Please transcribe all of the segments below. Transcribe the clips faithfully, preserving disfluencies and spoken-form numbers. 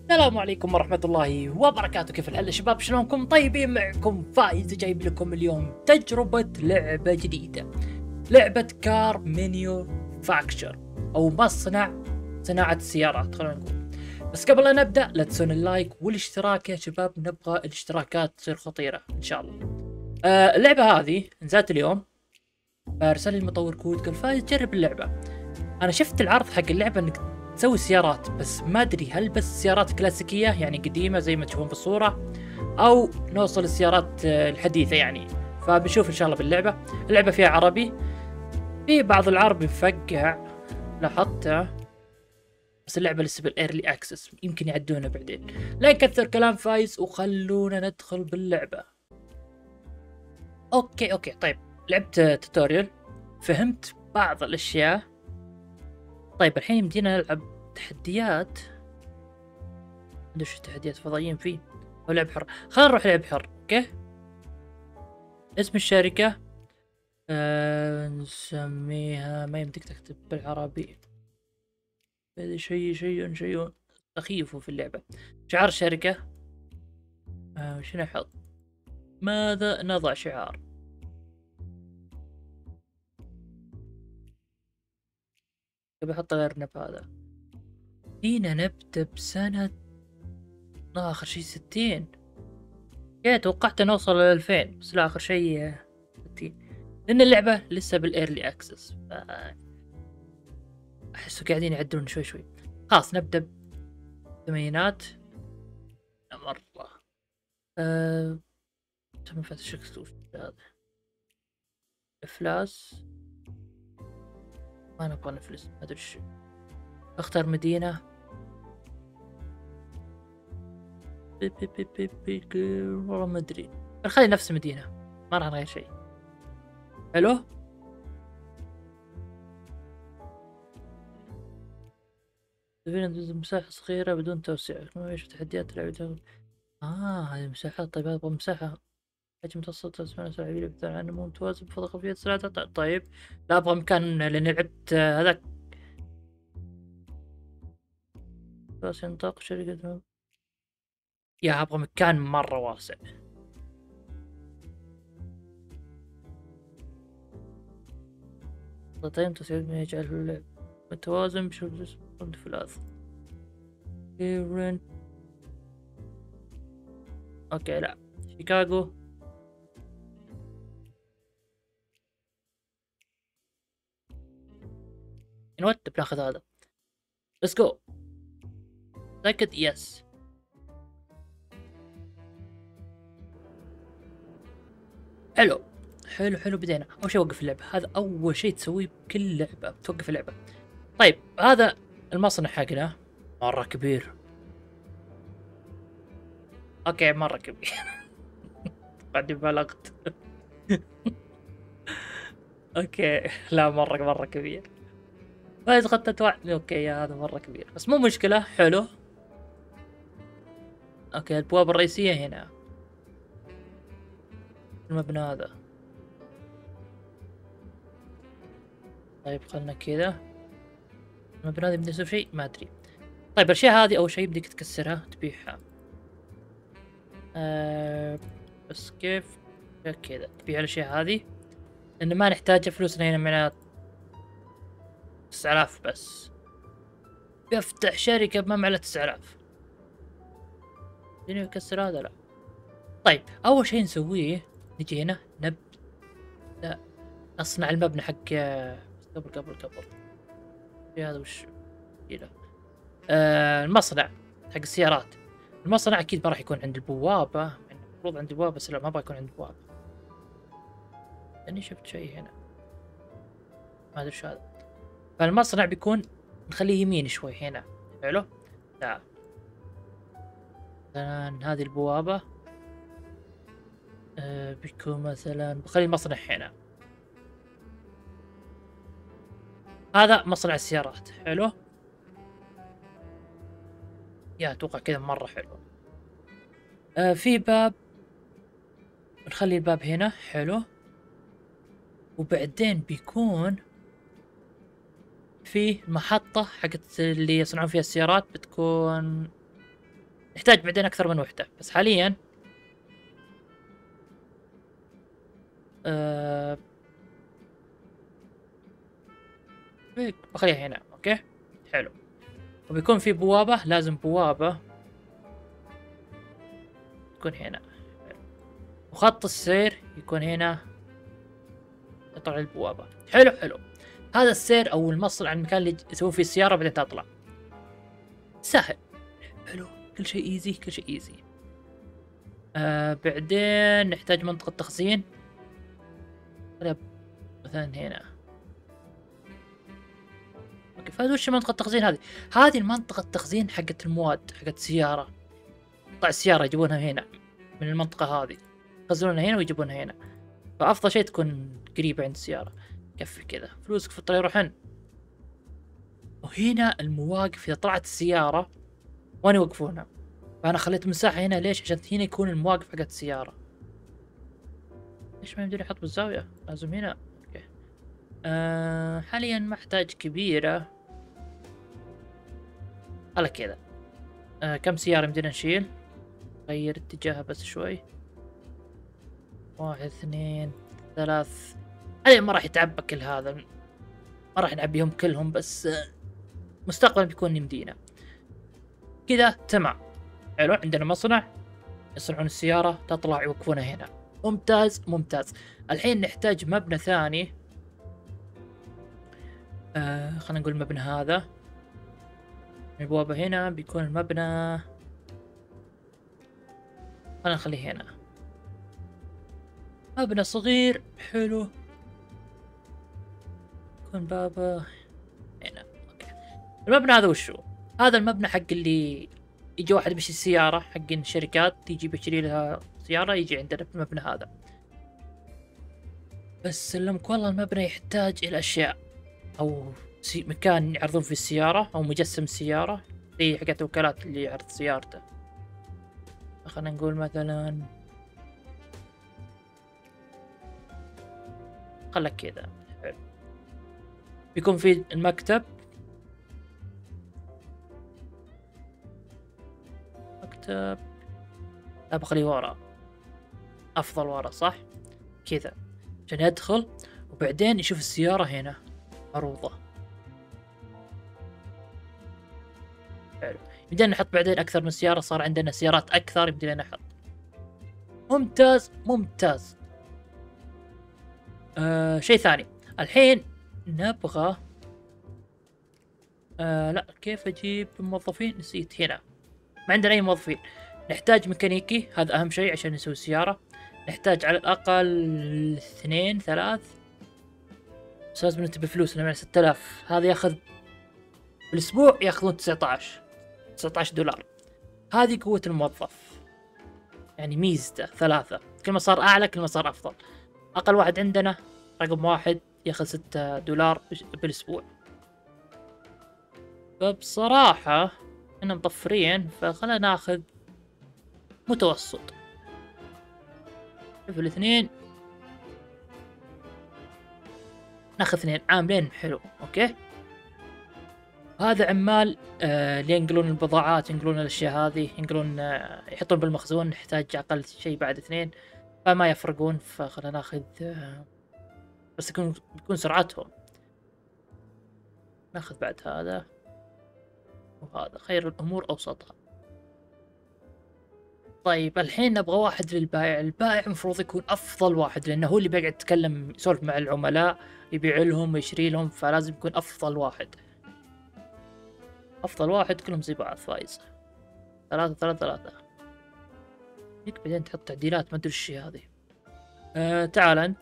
السلام عليكم ورحمة الله وبركاته. كيف الحال يا شباب؟ شلونكم؟ طيبين؟ معكم فايز جايب لكم اليوم تجربة لعبة جديدة، لعبة كار منيو فاكتشر أو مصنع صناعة السيارات خلونا نقول. بس قبل لا نبدأ لا تنسون اللايك والاشتراك يا شباب، نبغى الاشتراكات تصير خطيرة إن شاء الله. آه اللعبة هذه نزلت اليوم، فارسل لي المطور كود قال فايز جرب اللعبة. أنا شفت العرض حق اللعبة إنك تسوي سيارات، بس ما ادري هل بس سيارات كلاسيكيه يعني قديمه زي ما تشوفون في الصوره، او نوصل للسيارات الحديثه يعني. فبنشوف ان شاء الله باللعبه. اللعبه فيها عربي، في بعض العربي مفقع لاحظته، بس اللعبه لسه بالايرلي اكسس، يمكن يعدونه بعدين. لا نكثر كلام فايز وخلونا ندخل باللعبه. اوكي اوكي طيب، لعبت توتوريال، فهمت بعض الاشياء. طيب الحين يمدينا نلعب تحديات. ندش تحديات فضائيين فيه او لعب حر. خلينا نروح لعب حر. اوكي، اسم الشركة آه نسميها، ما يمديك تكتب بالعربي، هذا شيء شيء شيء سخيف في اللعبة. شعار الشركة آه شنو نحط؟ ماذا نضع شعار؟ بحط الارنب هذا. فينا نبدأ بسنة آخر شيء ستين. يا توقعت نوصل لألفين، بس لا آخر شيء ستين، لأن اللعبة لسه بالإيرلي أكسس، ف... أحسه قاعدين يعدلون شوي شوي. خلاص نبدأ بالثمانينات مرة. أه... تم فتح شكل هذا إفلاس، ما نبغى نفلس، ما أدري شو. أختار مدينة. بي بي بي بي بي بي. والله ما أدري، نخلي نفس المدينة، ما راح نغير شيء. حلو. تبين مساحة صغيرة بدون توسيع، ما ايش تحديات لعبة. اه هذه مساحات. طيب ابغى مساحة حجم متوسط اسمها سبعين بتاع عنه مو متوازن بفضل خلفية سرعة. طيب لا ابغى مكان، لاني لعبت هذاك بس نطاق شركة. يا ابغى مكان مرة واسع. طيب تسعيد ما يجعل اللعب متوازن بشكل ثلاث. اوكي لا، شيكاغو. نوت بناخذ هذا. ليتس جو. تاكد يس. حلو حلو حلو. بدينا. اول شيء وقف اللعبة، هذا اول شيء تسويه بكل لعبة، توقف اللعبة. طيب هذا المصنع حقنا مرة كبير. اوكي مرة كبير. بعدين بلغت. اوكي لا مرة مرة كبير. فايز قد توعدني. اوكي هذا مرة كبير بس مو مشكلة. حلو. اوكي الابواب الرئيسية هنا، المبنى هذا. طيب خلنا كذا. المبنى هذا بدي يصير شيء ما ادري. طيب الاشياء هذه اول شيء بدك تكسرها تبيعها. أه بس كيف كذا تبيع الاشياء هذه، لان ما نحتاج فلوسنا هنا معنا تسعة آلاف بس. بيفتح شركة بما معنا تسعة آلاف، ديني يكسر هذا لا. طيب اول شيء نسويه نجي هنا نبدأ نصنع المبنى حق قبل قبل قبل هذا وش كذا. آه المصنع حق السيارات. المصنع اكيد ما راح يكون عند البوابة، يعني المفروض عند البوابة بس لا ما ابغى يكون عند البوابة، لاني شفت شيء هنا ما ادري ايش هذا. فالمصنع بيكون نخليه يمين شوي هنا. حلو. تعال مثلا هذه البوابة آه بيكون مثلا بخلي المصنع هنا. هذا مصنع السيارات. حلو. يا اتوقع كذا مرة حلو. آه في باب، نخلي الباب هنا. حلو. وبعدين بيكون في محطة حقت اللي يصنعون فيها السيارات، بتكون نحتاج بعدين اكثر من وحده، بس حاليا أه بخليها هنا. اوكي حلو. وبيكون في بوابه، لازم بوابه تكون هنا. حلو. وخط السير يكون هنا يطلع البوابه. حلو حلو. هذا السير او المصنع، المكان اللي يسوون فيه السياره بعدين تطلع. سهل. حلو. كل شيء ايزي، كل شيء ايزي. آه بعدين نحتاج منطقة تخزين. مثلا هنا. اوكي، فهذا وش منطقة التخزين هذه؟ هذه المنطقة التخزين حقت المواد حقت السيارة. قطع السيارة يجيبونها هنا من المنطقة هذه، يخزنونها هنا ويجيبونها هنا. فأفضل شيء تكون قريبة عند السيارة. كفي كذا، فلوسك في الطريق روحن. وهنا المواقف إذا طلعت السيارة وين يوقفونها؟ فأنا خليت مساحة هنا ليش؟ عشان هنا يكون المواقف حقت السيارة. ليش ما يمديني أحط بالزاوية؟ لازم هنا. أوكي. آه حاليا ما أحتاج كبيرة. على كذا. آه كم سيارة يمدينا نشيل؟ غير اتجاهها بس شوي. واحد اثنين ثلاث. حاليا ما راح يتعبى كل هذا، ما راح نعبيهم كلهم، بس آه مستقبلا بيكون يمدينا. كذا تمام. حلو. عندنا مصنع يصنعون السيارة، تطلع يوقفونها هنا. ممتاز ممتاز. الحين نحتاج مبنى ثاني. آه خلينا نقول المبنى هذا. البوابة هنا بيكون المبنى، خلينا نخليه هنا. مبنى صغير حلو. يكون بابه هنا. اوكي. المبنى هذا وشو؟ هذا المبنى حق اللي يجي واحد بيشتري السيارة، حق الشركات تيجي بيشتري لها سيارة، يجي عندنا في المبنى هذا. بس سلمك والله المبنى يحتاج إلى أشياء، أو مكان يعرضون فيه السيارة، أو مجسم السيارة زي حقت الوكالات اللي يعرض سيارته. خلينا نقول مثلا خلك كذا. حلو. بيكون في المكتب. مكتب لا بخليه ورا، أفضل ورا صح؟ كذا عشان يدخل وبعدين يشوف السيارة هنا عروضة. حلو. بدنا نحط بعدين أكثر من سيارة، صار عندنا سيارات أكثر بدنا نحط. ممتاز ممتاز. آه شيء ثاني الحين نبغى آه لا كيف أجيب موظفين؟ نسيت. هنا ما عندنا أي موظفين. نحتاج ميكانيكي، هذا أهم شيء عشان نسوي السيارة. نحتاج على الأقل اثنين ثلاث، بس لازم ننتبه فلوس لما ستة آلاف. هذا ياخذ بالأسبوع ياخذون تسعة عشر تسعة عشر دولار. هذه قوة الموظف، يعني ميزته ثلاثة. كل ما صار أعلى كل ما صار أفضل. أقل واحد عندنا رقم واحد ياخذ ستة دولار بالأسبوع. فبصراحة إحنا مطفرين، فخلنا ناخذ متوسط. شوف الاثنين ناخذ اثنين عاملين حلو. اوكي. هذا عمال آه اللي ينقلون البضاعات، ينقلون الاشياء هذه، ينقلون آه يحطون بالمخزون. نحتاج اقل شيء بعد اثنين، فما يفرقون. فخلنا ناخذ آه بس يكون يكون سرعتهم. ناخذ بعد هذا وهذا، خير الامور اوسطها. طيب الحين نبغى واحد للبائع. البائع المفروض يكون افضل واحد، لانه هو اللي بيقعد يتكلم يسولف مع العملاء، يبيع لهم ويشتري لهم، فلازم يكون افضل واحد. افضل واحد كلهم زي بعض. فايز ثلاثة ثلاثة ثلاثة. هيك بعدين تحط تعديلات ما ادري ايش هذه. آه تعال انت.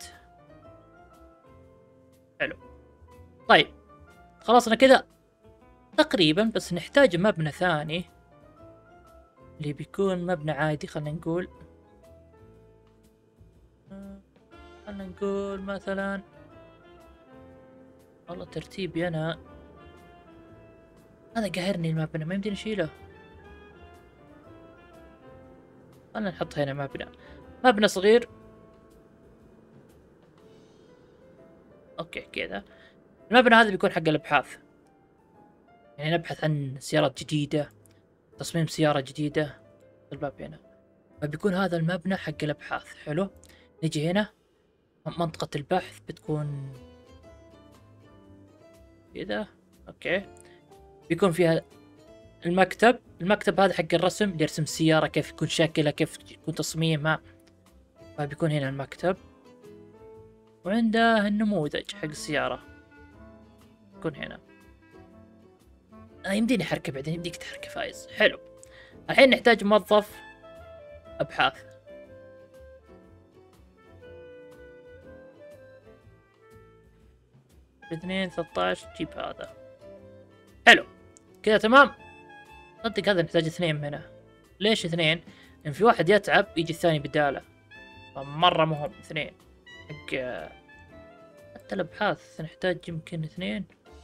حلو. طيب خلصنا كذا تقريبا، بس نحتاج مبنى ثاني اللي بيكون مبنى عادي. خلينا نقول خلينا نقول مثلا، والله ترتيبي انا هذا قاهرني. المبنى ما يمديني اشيله. خلينا نحط هنا مبنى مبنى صغير. اوكي كذا. المبنى هذا بيكون حق الابحاث، يعني نبحث عن سيارات جديدة، تصميم سيارة جديدة، الباب هنا، فبيكون هذا المبنى حق الابحاث. حلو، نجي هنا منطقة البحث بتكون كذا. اوكي، بيكون فيها المكتب. المكتب هذا حق الرسم، اللي يرسم السيارة كيف يكون شكلها، كيف يكون تصميمها، فبيكون هنا المكتب. وعنده النموذج حق السيارة يكون هنا. آه يمديني احركه بعدين، يمديك تحركه فايز. حلو، الحين نحتاج موظف ابحاث. باثنين ثلاثة عشر جيب هذا. حلو كذا تمام. صدق هذا نحتاج اثنين من هنا. ليش اثنين؟ لان في واحد يتعب يجي الثاني بداله، فمرة مهم اثنين. حق حتى الابحاث نحتاج يمكن اثنين.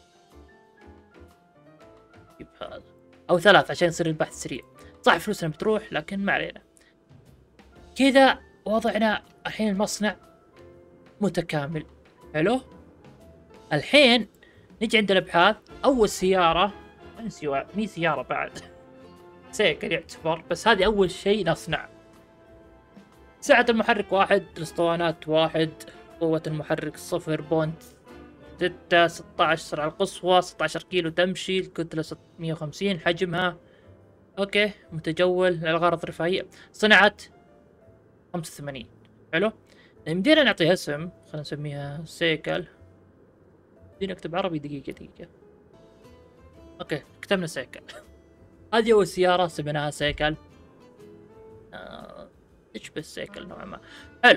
جيب هذا او ثلاث عشان يصير البحث سريع. صح فلوسنا بتروح لكن ما علينا. كذا وضعنا الحين المصنع متكامل. حلو، الحين نجي عند الابحاث. اول سيارة مي سيارة بعد، سيكل يعتبر، بس هذه اول شيء نصنع. سعة المحرك واحد، الاسطوانات واحد، قوة المحرك صفر بونت ستة، ستة عشر سرعة القصوى، ستة عشر كيلو تمشي، الكتلة ستمية وخمسين حجمها. اوكي، متجول للغرض الرفاهية. صنعت خمسة وثمانين. حلو، يمدينا نعطيها اسم، خلينا نسميها سيكل. يمدينا نكتب عربي. دقيقة دقيقة. اوكي كتبنا سيكل. هذه اول سيارة سميناها سيكل. آه... تشبه السيكل نوعا ما. حلو،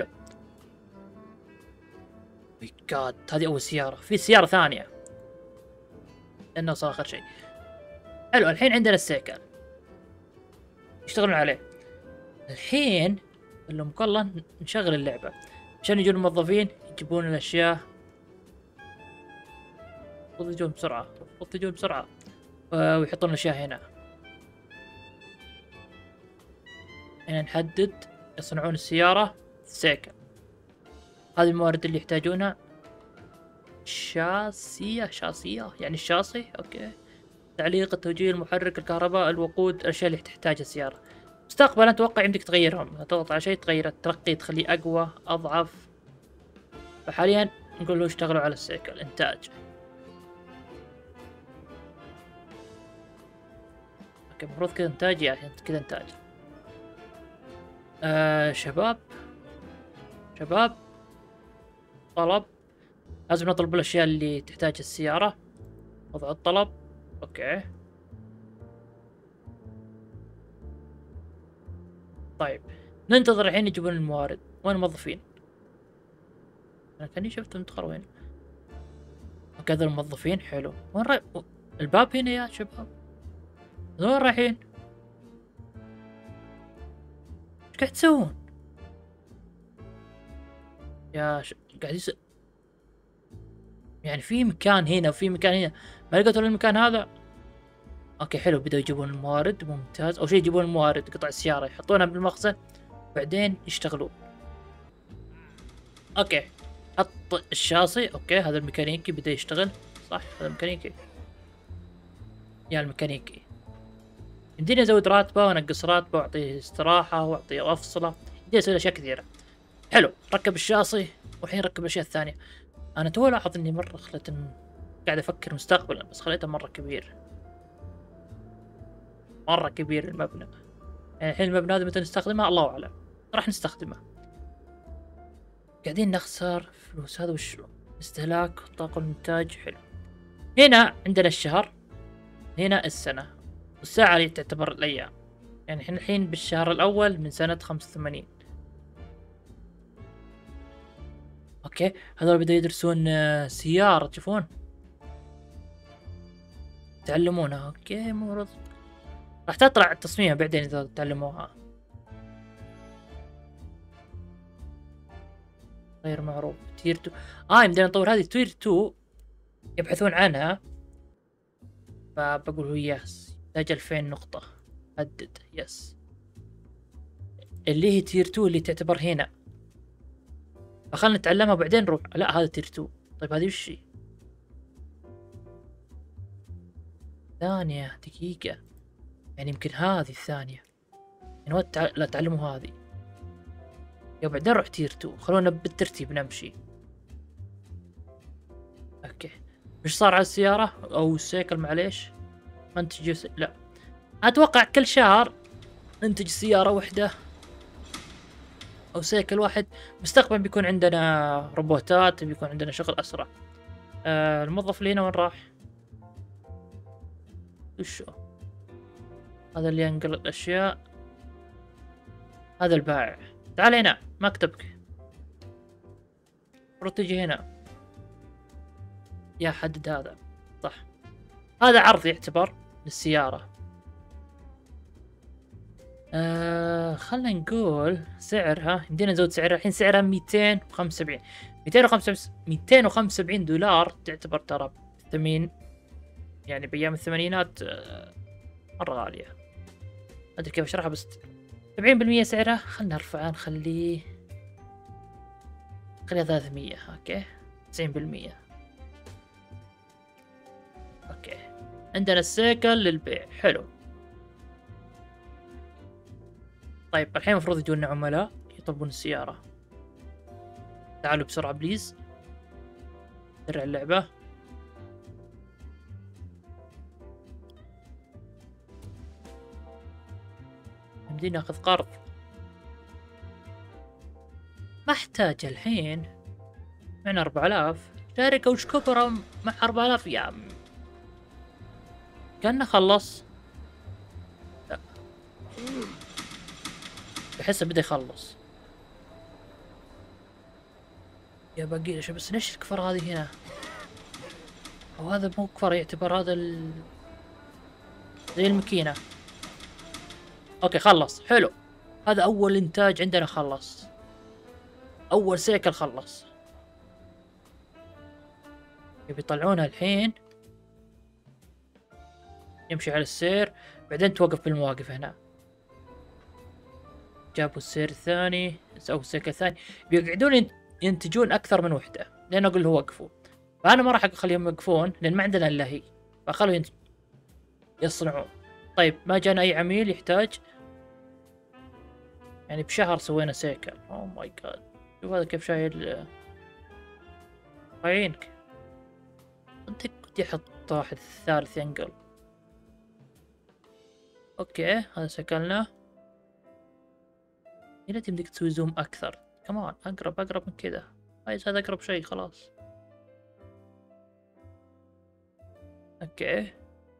ماي جاد هذه اول سيارة. في سيارة ثانية لانه صار اخر شيء. حلو، الحين عندنا السيكل يشتغلون عليه. الحين اللهم كله نشغل اللعبة عشان يجون الموظفين يجيبون الاشياء. المفروض يجون بسرعة، المفروض يجون بسرعة ويحطون الاشياء هنا. هنا نحدد يصنعون السيارة سيكل. هذه الموارد اللي يحتاجونها. شاسية، شاسية يعني الشاصي. اوكي، تعليق، التوجيه، المحرك، الكهرباء، الوقود، الاشياء اللي تحتاجها السيارة. مستقبلا اتوقع يمديك تغيرهم، تضغط على شيء تغير الترقي، تخليه اقوى اضعف. فحاليا نقول له اشتغلوا على السيكل. انتاج. اوكي المفروض كذا انتاج، يعني كذا انتاج. آه شباب شباب طلب، لازم نطلب الاشياء اللي تحتاج السيارة. وضع الطلب. اوكي طيب، ننتظر الحين يجيبون الموارد. وين الموظفين؟ انا كاني شفتهم دخلوا وين. اوكي هذول الموظفين. حلو، وين رايح؟ الباب هنا يا شباب. وين رايحين؟ ايش قاعد تسوون يا ش... قاعد يس... يعني في مكان هنا وفي مكان هنا، ما لقيتوا المكان هذا. اوكي حلو، بدأوا يجيبون الموارد. ممتاز. اول شيء يجيبون الموارد، قطع السيارة يحطونها بالمخزن بعدين يشتغلون. اوكي حط الشاصي. اوكي هذا الميكانيكي بدأ يشتغل. صح هذا الميكانيكي. يا الميكانيكي يمديني ازود راتبه وانقص راتبه واعطيه استراحة واعطيه افصله. يمديني اسوي اشياء كثيرة. حلو، ركب الشاصي والحين ركب الاشياء الثانية. انا تو الاحظ اني مرة خليت قاعد افكر مستقبلا، بس خليته مرة كبير، مرة كبير المبنى. يعني الحين المبنى هذا متى نستخدمه الله اعلم. راح نستخدمه. قاعدين نخسر فلوس. هذا وش استهلاك طاقة الانتاج. حلو، هنا عندنا الشهر، هنا السنة، والساعة اللي تعتبر الايام. يعني احنا الحين بالشهر الاول من سنة خمسة وثمانين. اوكي هذول بدأوا يدرسون سيارة. تشوفون تعلمونها. اوكي مفروض راح تطلع التصميم بعدين اذا تعلموها. غير معروف. تير تو. اه يمدينا نطور هذه تير تو، يبحثون عنها. فبقول هو يس، يحتاج ألفين نقطة. حدد يس، اللي هي تير تو اللي تعتبر هنا. فخلنا نتعلمها بعدين نروح. لا هذا تير تو. طيب هذه وش هي؟ ثانية دقيقة، يعني يمكن هذه الثانية. يعني تع... لا تعلموا هذه يا بعدين روح تير تو. خلونا بالترتيب نمشي. اوكي ايش صار على السيارة او السيكل؟ معليش منتج س... لا اتوقع كل شهر ننتج سيارة واحدة او سيكل واحد. مستقبلا بيكون عندنا روبوتات، بيكون عندنا شغل اسرع. آه الموظف اللي هنا وين راح؟ وشو هذا اللي ينقل الاشياء؟ هذا البائع. تعال هنا مكتبك، المفروض تجي هنا. يا حدد هذا صح. هذا عرض يعتبر للسيارة. آه خلنا نقول سعرها، يمدينا نزود سعرها. الحين سعرها مئتين وخمسة وسبعين مئتين وخمسة وسبعين دولار. تعتبر ترى ثمين يعني بأيام الثمانينات آه مرة غالية. ما أدري كيف أشرحها بس سبعين بالمية سعرها. خلنا نرفعها نخليه خليها ثلاثمية. أوكي تسعين بالمية. أوكي عندنا السيكل للبيع. حلو. طيب الحين المفروض يجونا عملاء يطلبون السيارة. تعالوا بسرعة بليز. درع اللعبة. يمدينا ناخذ قرض. ما احتاج الحين. معنا أربعة آلاف. شاري كوتش كبرى مع أربعة آلاف يا عم. كأنه خلص. لا بحسه بدأ يخلص. يا باقي شو بس ليش الكفر هذه هنا؟ أو هذا مو كفر يعتبر هذا ال... زي الماكينة. اوكي خلص. حلو. هذا اول انتاج عندنا خلص. اول سيكل خلص. يبي يطلعونها الحين. يمشي على السير بعدين توقف بالمواقف هنا. جابوا السير الثاني او السيكل الثاني. بيقعدون ينتجون اكثر من وحدة لان اقول له وقفوا. فانا ما راح اخليهم يوقفون لان ما عندنا الا هي. فخلوا ينت... يصنعون. طيب ما جانا اي عميل يحتاج. يعني بشهر سوينا سيكل. اوه ماي جاد. شوف هذا كيف شايل. عينك انت كنت يحط واحد ثالث ينقل. اوكي هذا سكلنا. هنا تمديك تسوي زوم اكثر كمان. اقرب اقرب من كذا. عايز هذا اقرب شيء خلاص. اوكي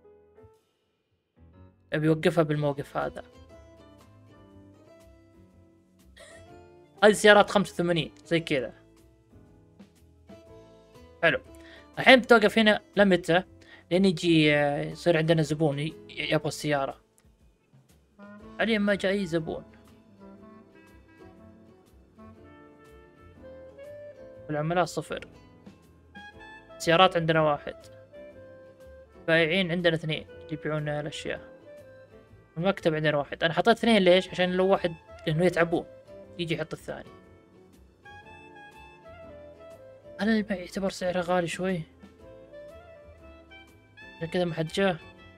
ابي اوقفها بالموقف هذا. هذه سيارات خمسة وثمانين زي كذا. حلو. الحين بتوقف هنا لمتى؟ لين يجي يصير عندنا زبون يبغى السيارة. حاليا ما جاء اي زبون. العملاء صفر. سيارات عندنا واحد. بائعين عندنا اثنين يبيعون الاشياء. المكتب عندنا واحد. انا حطيت اثنين ليش؟ عشان لو واحد لانه يتعبون يجي يحط الثاني. هل البيع يعتبر سعره غالي شوي؟ عشان كذا ما حد جاء.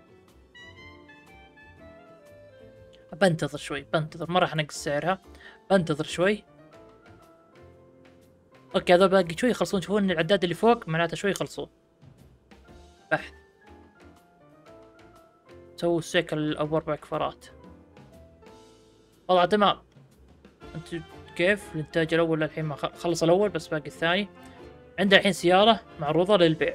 بنتظر شوي بنتظر. ما راح نقص سعرها. بنتظر شوي. اوكي هذول باقي شوي يخلصون. شوفون العداد اللي فوق معناته شوي يخلصون. بحث. سووا السيكل ابو اربع كفرات. والله تمام. انت كيف الانتاج الاول الحين ما خلص الاول بس باقي الثاني. عندنا الحين سيارة معروضة للبيع.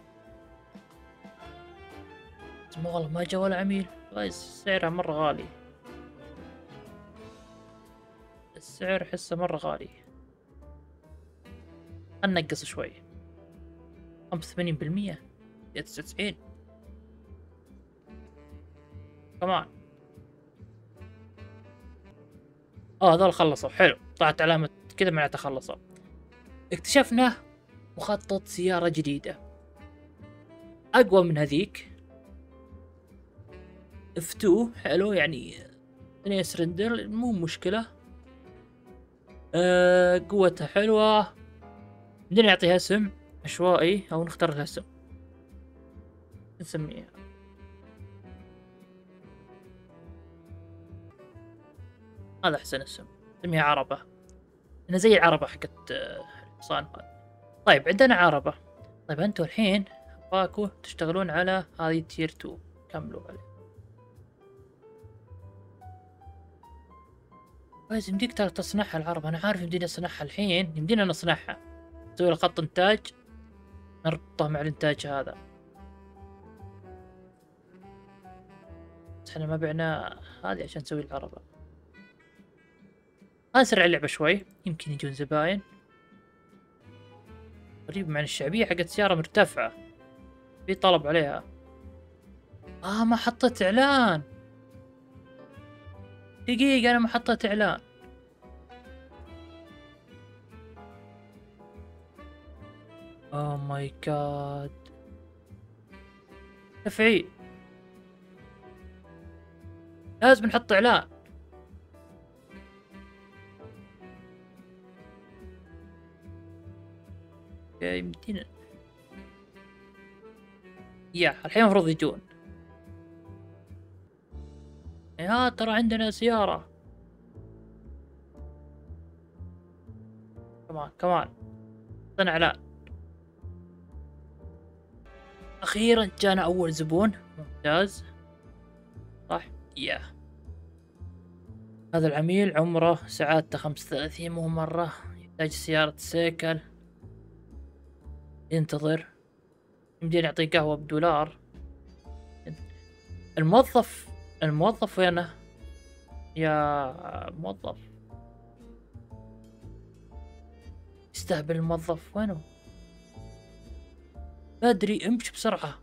والله ما جا ولا عميل. سعرها مرة غالي. السعر حسه مرة غالي. ننقص شوي. خمسة وثمانين بالمية. تسعة وتسعين كمان. اه هذول خلصوا. حلو طلعت علامة كذا معناتها خلصوا. اكتشفنا مخطط سيارة جديدة اقوى من هذيك. اف تو حلو يعني اثنين سرندر مو مشكلة. أه قوتها حلوة. بدنا نعطيها اسم عشوائي او نختار لها اسم. نسميها هذا أحسن اسم، سميها عربة، إنها زي العربة حقت آه، الحصان هذا. طيب عندنا عربة. طيب أنتوا الحين أباكوا تشتغلون على هذه تير تو، كملوا عليه. بس يمديك ترى تصنعها العربة، أنا عارف يمدينا نصنعها الحين، يمدينا نصنعها، نسوي له خط إنتاج نربطه مع الإنتاج هذا. بس احنا ما بعنا هذه عشان نسوي العربة. نسرع اللعبة شوي يمكن يجون زباين. غريب مع الشعبية حقت السيارة مرتفعة، في طلب عليها. اه ما حطيت اعلان، دقيقة انا ما حطيت اعلان. اوه ماي جاد، تفعيل، لازم نحط اعلان. يمدينا يا الحين المفروض يجون. يا ترى عندنا سيارة كمان كمان، حطينا اعلان. اخيرا جانا اول زبون، ممتاز صح. يا هذا العميل عمره سعادته خمسة وثلاثين، مو مرة، يحتاج سيارة سيكل، ينتظر، يمدينا نعطيه قهوة بدولار. الموظف الموظف وينه يا موظف؟ يستهبل الموظف، وينه؟ بدري امشي بسرعة.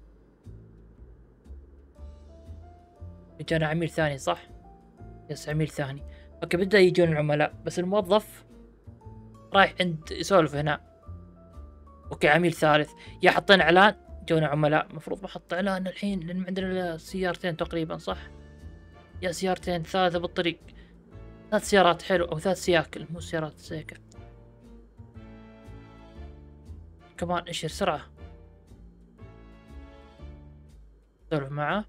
جانا عميل ثاني صح؟ يس عميل ثاني. اوكي بدأ يجون العملاء، بس الموظف رايح عند يسولف هنا. اوكي عميل ثالث. يا حطينا اعلان جونا عملاء، المفروض بحط اعلان الحين لان عندنا سيارتين تقريبا صح؟ يا سيارتين ثلاثة بالطريق، ثلاث سيارات حلو، او ثلاث سياكل مو سيارات سيكل. كمان اشر سرعة. سولف معه.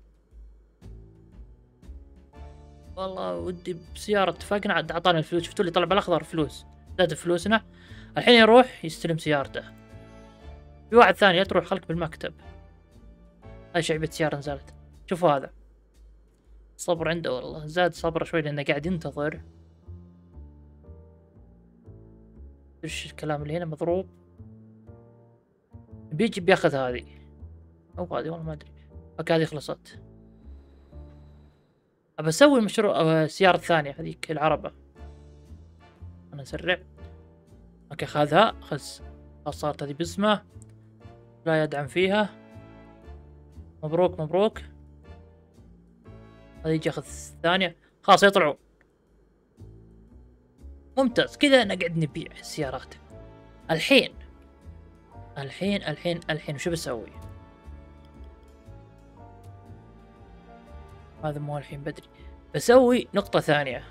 والله ودي بسيارة، اتفقنا عاد اعطانا الفلوس، شفتوا اللي طلع بالاخضر فلوس، زاد فلوسنا. الحين يروح يستلم سيارته. في واحد ثاني يتروح خلك بالمكتب. هاي شعبية سيارة نزلت، شوفوا هذا صبر عنده، والله زاد صبره شوي لانه قاعد ينتظر. ايش الكلام اللي هنا مضروب؟ بيجي بياخذ هذه او هذه والله ما ادري. اوكي هذه خلصت. ابى اسوي مشروع السيارة الثانية هذيك العربة. انا اسرع. اوكي خذها، خذ، صارت هذه باسمه، لا يدعم فيها. مبروك مبروك. هذا يجي ياخذ الثانية، خلاص يطلعوا. ممتاز كذا نقعد نبيع السيارات. الحين الحين الحين الحين وش بسوي؟ هذا مو الحين بدري، بسوي نقطة ثانية.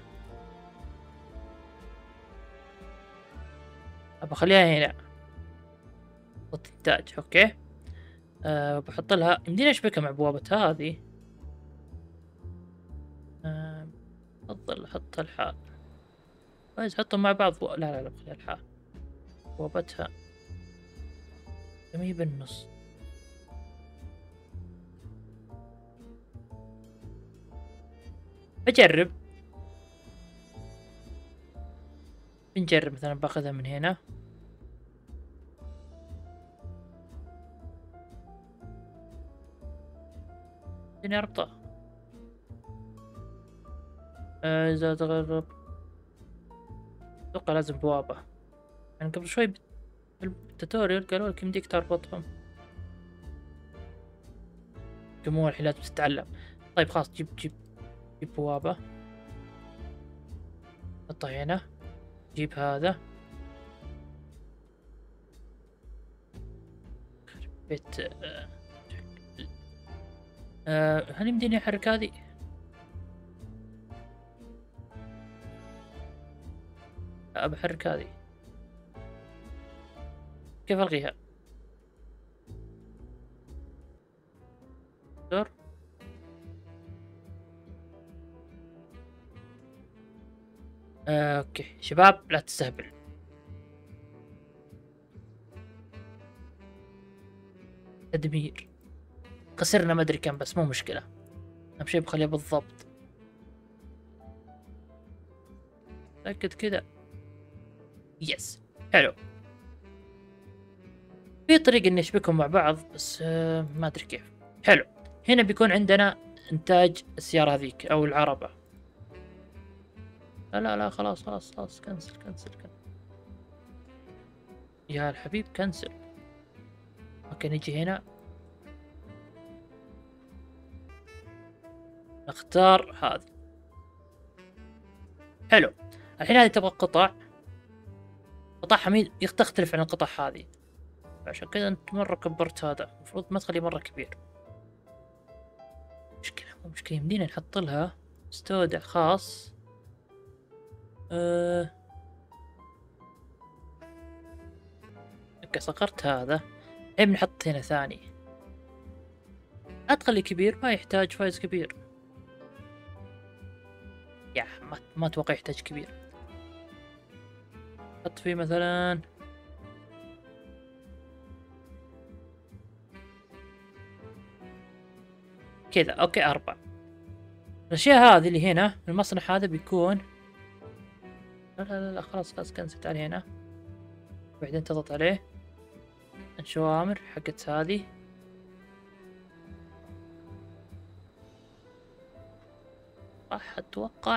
ابى اخليها هنا نقطة انتاج. اوكي أه بحط لها، يمديني اشبكها مع بوابة هذه. أه افضل احط الحال، بس حطهم مع بعض و... لا لا لا خليها الحال، بوابتها مي بالنص. بجرب بنجرب مثلا باخذها من هنا. فيني اربطه. اذا تغرب اتوقع لازم بوابة، يعني قبل شوي بالتوتوريال قالوا لك يمديك تربطهم. جمهور الحين لازم تتعلم. طيب خلاص جيب جيب جيب بوابة، حطها هنا، جيب هذا. بيت آه. آه. هل يمديني احرك هذه؟ ابى احرك هذه، كيف الغيها؟ دور آه، اوكي شباب لا تستهبل. تدمير. خسرنا ما ادري كم بس مو مشكلة. اهم شي بخليها بالضبط. تأكد كذا. يس حلو. في طريقة اني اشبكهم مع بعض بس آه ما ادري كيف. حلو. هنا بيكون عندنا انتاج السيارة هذيك او العربة. لا لا لا خلاص خلاص خلاص كنسل كنسل كنسل. يا الحبيب كنسل. اوكي نجي هنا نختار هذه. حلو. الحين هذه تبغى قطع. قطعها مين تختلف عن القطع هذه. عشان كذا انت مرة كبرت هذا. المفروض ما تخليه مرة كبير. مشكلة مو مشكلة يمدينا نحط لها مستودع خاص. أه... اوكي صغرت هذا. الحين بنحط هنا ثاني. لا تخليه كبير ما يحتاج فايز كبير. يا ما ما اتوقع يحتاج كبير. حط فيه مثلا كذا. اوكي اربع. الاشياء هذه اللي هنا المصنع هذا بيكون لا لا لا خلاص خلاص كنسلت عليه هنا. بعدين تضغط عليه الشوامر حقت هذه. راح اتوقع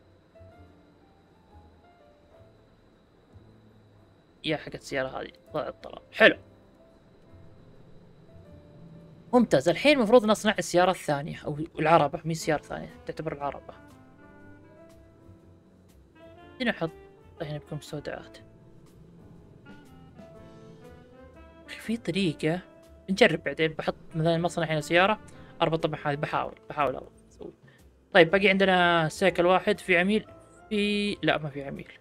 يا حقت السيارة هذه طلعت طلع. حلو ممتاز. الحين المفروض نصنع السيارة الثانية او العربة. مي السيارة الثانية تعتبر العربة. هنا نحط هنا بكم مستودعات. في طريقة نجرب بعدين. بحط مثلا مصنع هنا سيارة اربط مع هذه. بحاول بحاول اسوي. طيب باقي عندنا سيكل واحد. في عميل في لا ما في عميل.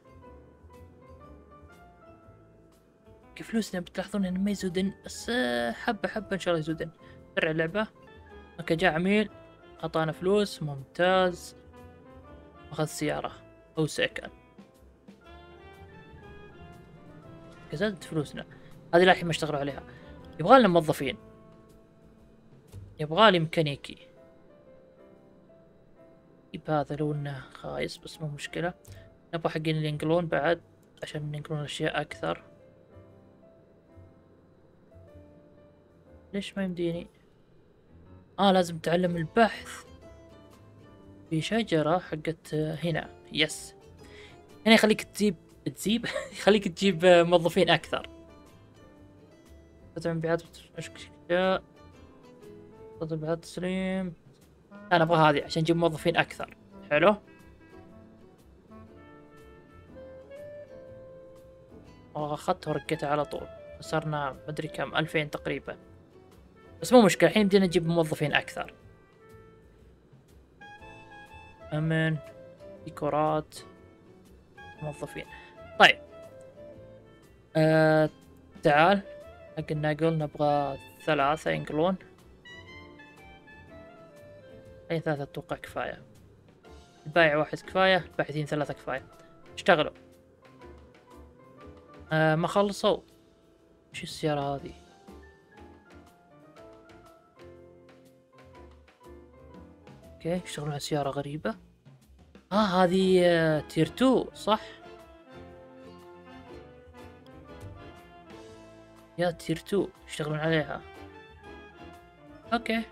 كيف فلوسنا بتلاحظون انه ما يزودن بس حبة حبة ان شاء الله يزودن. درع اللعبة. اوكي جاء عميل اعطانا فلوس ممتاز. اخذ سيارة او سيكل. زادت فلوسنا. هذه الحين ما اشتغلوا عليها. يبغالنا موظفين. يبغالي ميكانيكي. يب هذا لو انه خايس بس مو مشكلة. نبغى حقين اللي ينقلون بعد عشان ينقلون اشياء اكثر. ليش ما يمديني؟ اه لازم تعلم البحث. في شجرة حقت هنا. يس هنا يخليك تجيب تجيب يخليك تجيب موظفين اكثر. قطع مبيعات اشياء. قطع مبيعات تسليم. انا ابغى هذه عشان نجيب موظفين اكثر. حلو. اخذتها ورقيتها على طول. خسرنا مدري كم ألفين تقريبا. بس مو مشكلة الحين بدينا نجيب موظفين اكثر. امن ديكورات موظفين. طيب آه تعال حق النقل نبغى ثلاثة ينقلون. اي ثلاثة اتوقع كفاية. البايع واحد كفاية. الباحثين ثلاثة كفاية. اشتغلوا. آه ما خلصوا. وش السيارة هذه؟ اوكي يشتغلون على سيارة غريبة. اه هذه آه تير تو صح؟ يا تير تو يشتغلون عليها. اوكي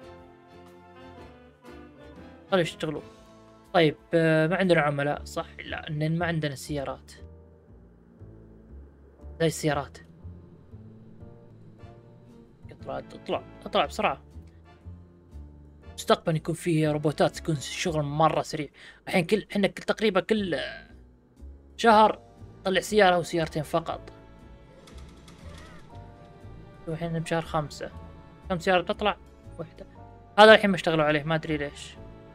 خلوا يشتغلوا. طيب آه ما عندنا عملاء صح؟ لا ان ما عندنا سيارات زي السيارات. اطلع اطلع اطلع بسرعة. مستقبلا يكون فيه روبوتات تكون الشغل مرة سريع. الحين كل احنا كل تقريبا كل شهر طلع سيارة او سيارتين فقط. الحين بشهر خمسة كم سيارة تطلع؟ واحدة. هذا الحين ما اشتغلوا عليه ما ادري ليش.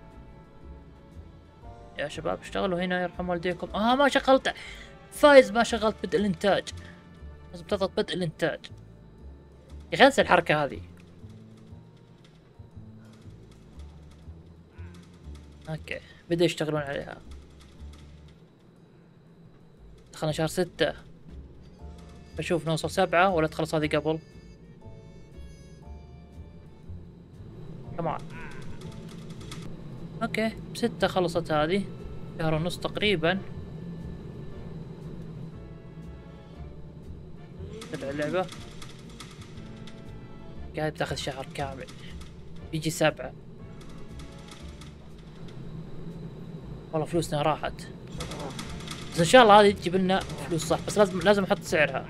يا شباب اشتغلوا هنا يرحم والديكم. اه ما شغلته. فايز ما شغلت بدء الانتاج. لازم تضغط بدء الانتاج. يا اخي انسى الحركة هذه. اوكي بدأوا يشتغلون عليها. دخلنا شهر ستة، بشوف نوصل سبعة ولا تخلص هذه قبل. كمان اوكي بستة خلصت هذه، شهر ونص تقريبا. ترجع اللعبة قاعد بتاخذ شهر كامل، بيجي سبعة. والله فلوسنا راحت، بس ان شاء الله هذه تجيب لنا فلوس صح. بس لازم لازم احط سعرها.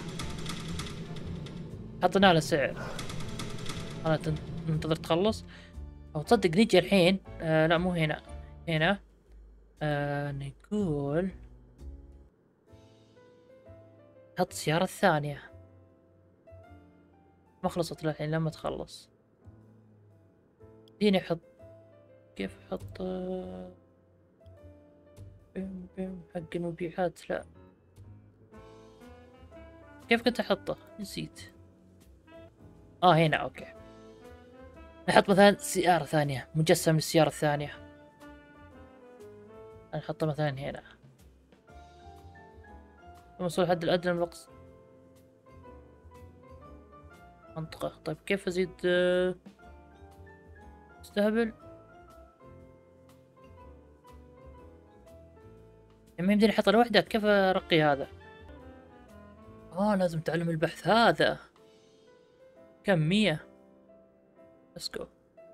حطينا لها سعر. انا ننتظر تخلص او تصدق نجي الحين. آه لا مو هنا، هنا آه نقول حط السيارة الثانية. ما خلصت للحين، لما تخلص ديني احط. كيف احط آه بيم بيم حق المبيعات؟ لا كيف كنت احطه؟ نسيت. اه هنا اوكي. نحط مثلا سيارة ثانية، مجسم للسيارة الثانية. نحطه مثلا هنا. وصل الحد الأدنى من الأقصى منطقة. طيب كيف أزيد؟ استهبل. ما يمديني أحطه لوحده، كيف أرقي هذا؟ آه لازم تعلم البحث هذا. كم؟ مية. let's go.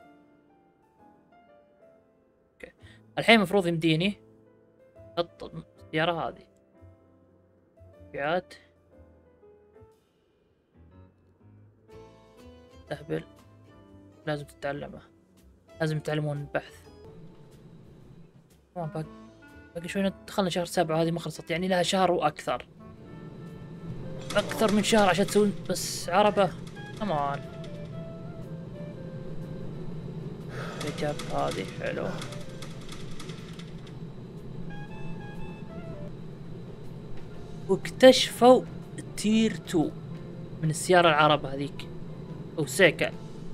اوكي الحين المفروض يمديني احط السيارة هذه. مبيعات تهبل، لازم تتعلمه، لازم يتعلمون البحث. باقي باقي شوي، دخلنا شهر سبعة، هذه ما خلصت يعني لها شهر واكثر، اكثر من شهر عشان تسوون بس عربة. كمان جاب هذه حلو. واكتشفوا تير تو من السيارة العرب هذيك او سيكل.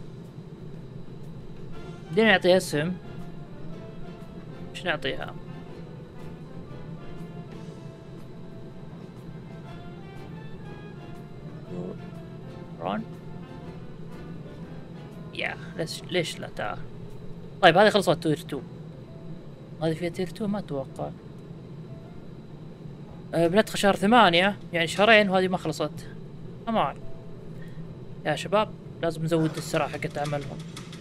بدنا نعطيها اسم. ايش نعطيها؟ رون. يا ليش ليش لا تعال. طيب هذه خلصت تير تو. هذه فيها تير تو ما اتوقع. أه بندخل شهر ثمانية يعني شهرين وهذه ما خلصت. كمان يا شباب لازم نزود السرعة حقت عملهم.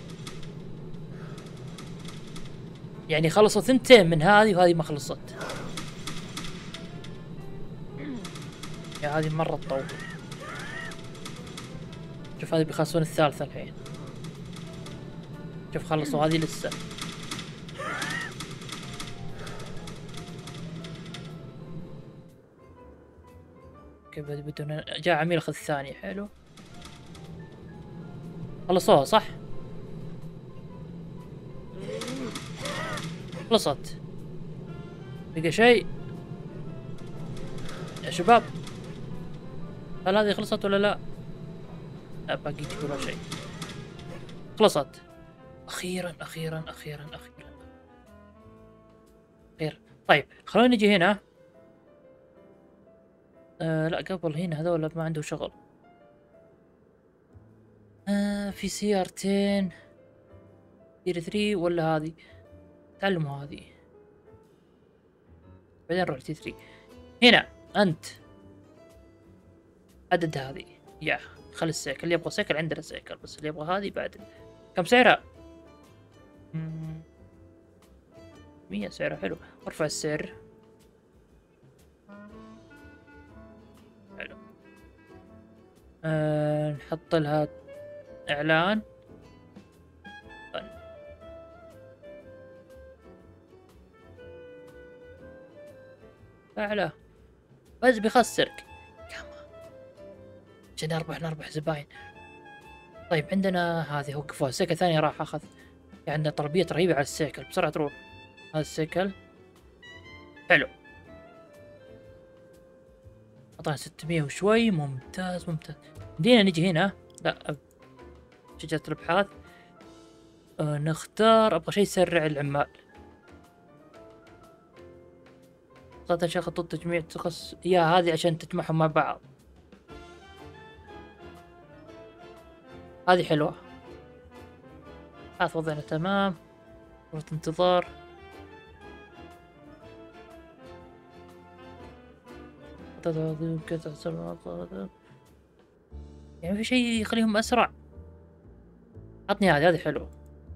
يعني خلصوا ثنتين من هذه وهذه ما خلصت. يا هذه مرة تطول. شوف هذه بيخلصون الثالثة الحين. شوف خلصوا هذه لسه. كيف بدون جاء عميل اخذ الثاني. حلو خلصوها صح؟ خلصت. بقى شيء يا شباب؟ هل هذه خلصت ولا لا؟ لا باقي ولا شيء. خلصت اخيرا اخيرا اخيرا اخيرا خير. طيب خلونا نجي هنا. آه لا قبل هنا هذول ما عنده شغل. آه في سيارتين تير ثري ولا هذه؟ تعلموا هذه بعدين نروح تير ثري. هنا انت عدد هذه. يا خلي السيكل، اللي يبغى سيكل عندنا سيكل، بس اللي يبغى هذه بعد. كم سعرها؟ مية سعرها. حلو ارفع السعر. حلو أه نحط لها اعلان. اعلى بس بيخسرك عشان نربح نربح زباين. طيب عندنا هذه وقفوها. سيكل ثاني راح اخذ. يعني عندنا طلبية رهيبة على السيكل، بسرعة تروح. هذا السيكل حلو اعطانا ستمية وشوي. ممتاز ممتاز. بدينا نجي هنا. لا شجرة الابحاث. أه نختار ابغى شيء يسرع العمال. ضغط عشان خطوط تجميع تخص يا هذه عشان تجمعهم مع بعض. هذه حلوة. هذا وضعنا تمام. وقت انتظار. يعني في شيء يخليهم أسرع. عطني هذه، هذه حلوة.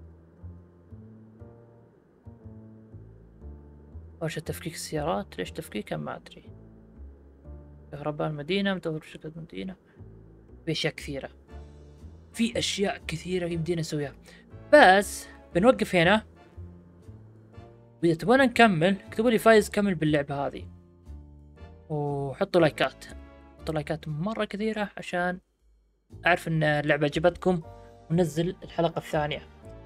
ورشة تفكيك السيارات، ليش تفكيكها ما أدري. كهرباء المدينة، مدور شركة المدينة. في أشياء كثيرة، في أشياء كثيرة يمدينا نسويها، بس بنوقف هنا. وإذا تبغون نكمل اكتبوا لي فايز كمل باللعبة هذه، وحطوا لايكات، حطوا لايكات مرة كثيرة عشان أعرف إن اللعبة عجبتكم وننزل الحلقة الثانية.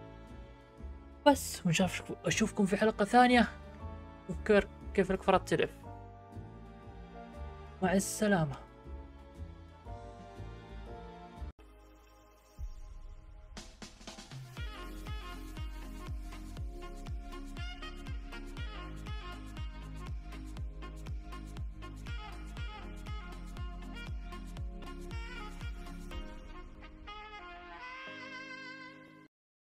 بس ونشوف أشوفكم في حلقة ثانية. وكر كيف الكفرات تلف. مع السلامة.